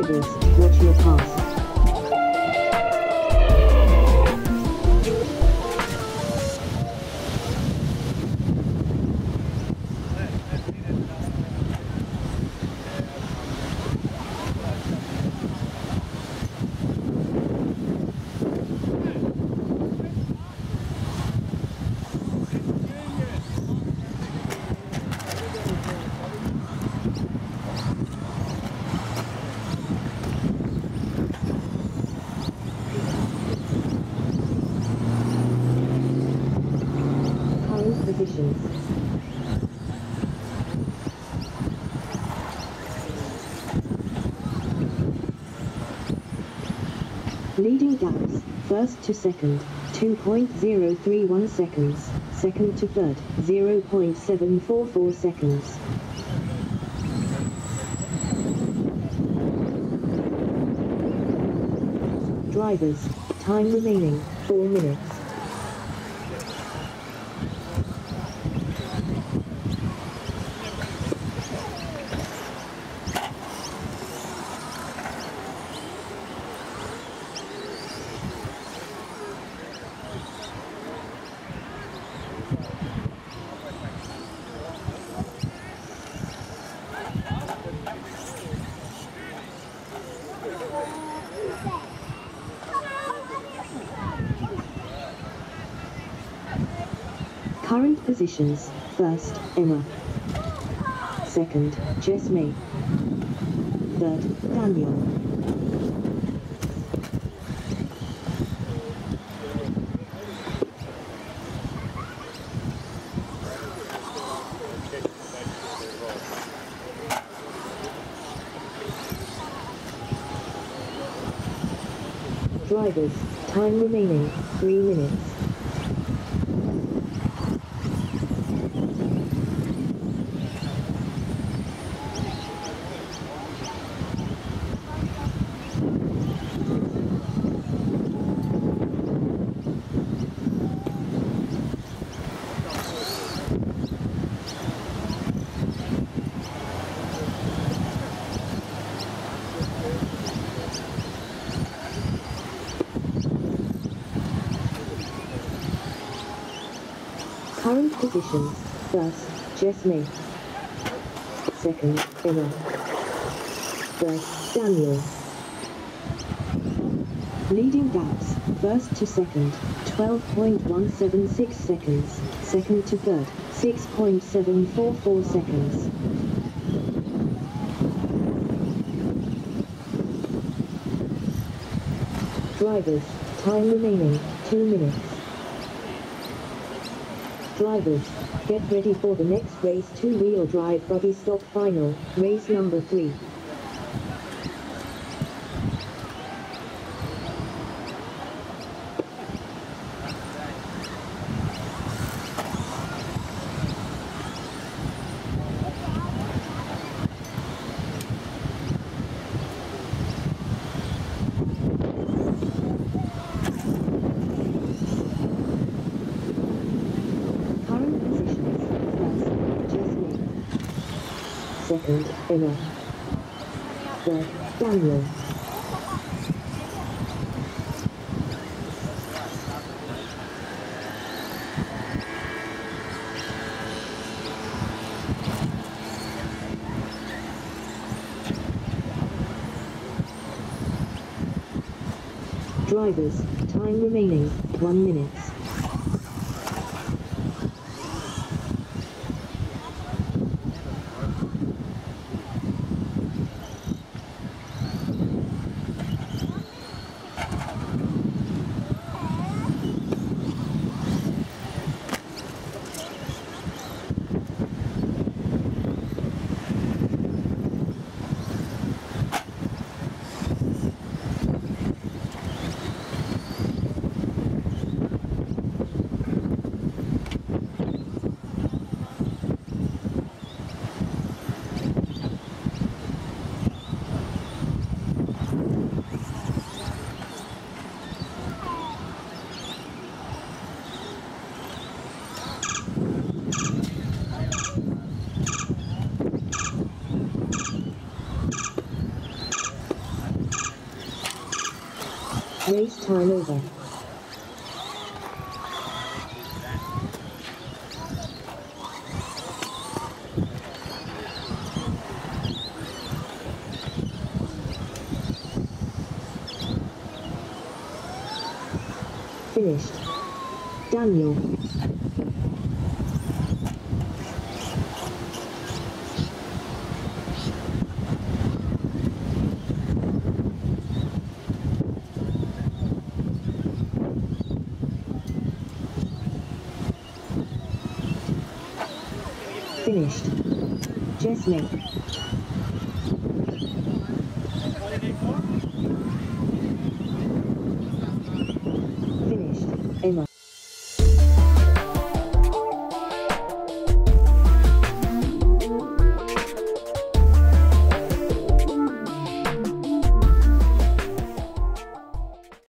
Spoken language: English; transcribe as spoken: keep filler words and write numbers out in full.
Drivers, watch your pass. Positions. Leading gaps, first to second, two point zero three one seconds, second to third, zero point seven four four seconds. Drivers, time remaining, four minutes. Current positions, first, Emma. Second, Jesme. Third, Daniel. Drivers, time remaining, three minutes. Current positions, first, Jesme. Second, Emma. Third, Daniel. Leading gaps, first to second, twelve point one seven six seconds, second to third, six point seven four four seconds. Drivers, time remaining, two minutes. Drivers, get ready for the next race, two-wheel drive buggy stock final, race number three. Second, Emma. Third, Daniel. Drivers, time remaining, one minute. Race time over. Finished. Daniel. Finished. Jess Lake.